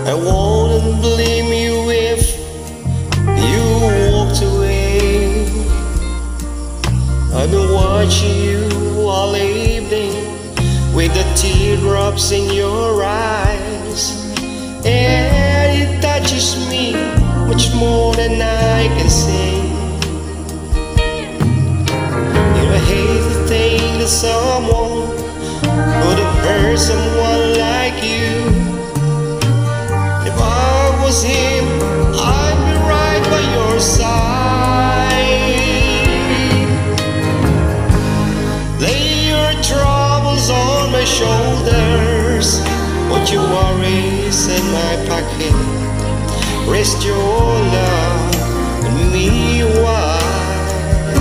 I wouldn't blame you if you walked away. I've been watching you all evening with the teardrops in your eyes, and it touches me much more than I can say. You know, I hate to think that someone could have hurt someone like you. If I was him, I'd be right by your side. Lay your troubles on my shoulders, put your worries in my pocket. Rest your love on me a while.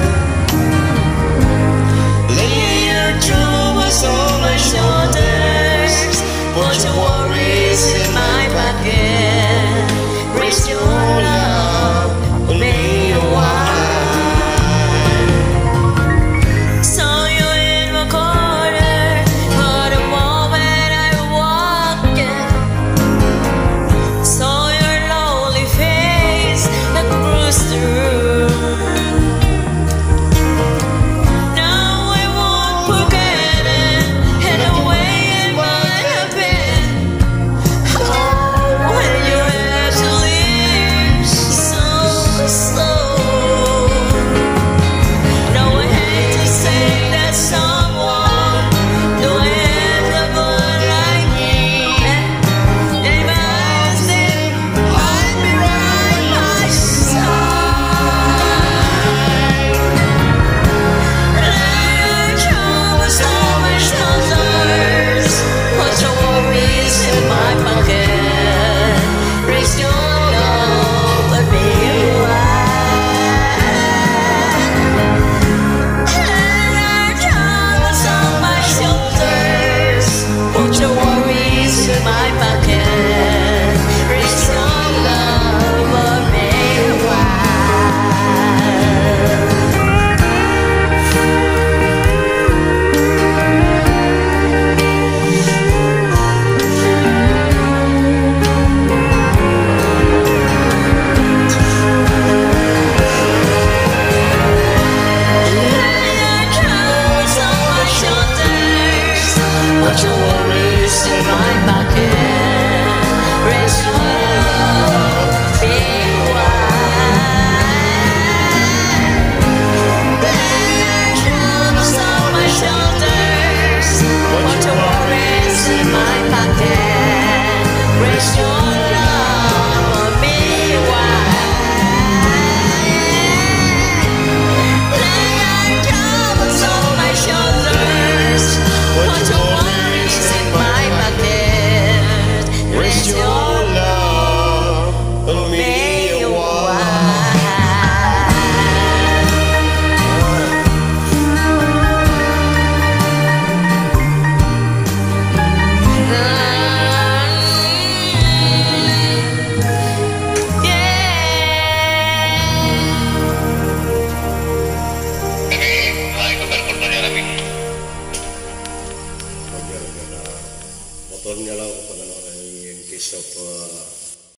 Lay your troubles on my shoulders, put your worries in my pocket. Rest your love on me a while. Saw you in my corner for the moment I walked in. Saw your lonely face that bruised the room. Now I won't forget it, and the way it might have been. Oh, when you had to leave so slow. Now I hate to say that someone don't end up like me. If I was him, I'd be right by your side. Lay your troubles on my shoulders, put your worries in my pocket. Raise your love and be wild. Lay your troubles on my shoulders, put your worries in my pocket. Raise your love and be put your worries in my pocket. Raise your love, be wild. Lay your troubles on my shoulders, put your worries in my pocket. Raise your love, be wild. Lay your troubles on my shoulders, put your worries in my pocket. Raise your love on me a while. Motornya lah, in case of